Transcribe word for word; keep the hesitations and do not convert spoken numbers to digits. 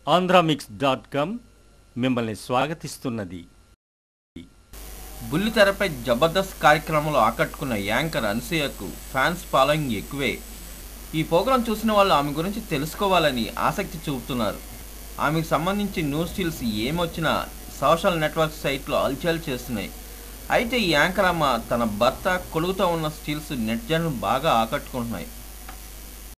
Andhramix dot com మిమ్మల్ని స్వాగతిస్తున్నది. బుల్లితెరపై జబర్దస్త్ కార్యక్రమంలో ఆకట్టుకున్న యాంకర్ అనసూయకు ఫ్యాన్స్ ఫాలోయింగ్ ఎక్కువే. ఈ ప్రోగ్రాం చూసిన వాళ్ళు ఆమె గురించి తెలుసుకోవాలని ఆసక్తి చూపుతున్నారు. ఆమెకు సంబంధించి న్యూస్ స్టిల్స్ ఏమొచ్చినా సోషల్ నెట్వర్క్ సైట్లో హల్చల్ చేస్తున్నాయి. అయితే ఈ యాంకర్ అమ్మ తన భర్త కొలుగుతూ ఉన్న స్టిల్స్ నెటిజన్లు బాగా ఆకట్టుకుంటున్నాయి.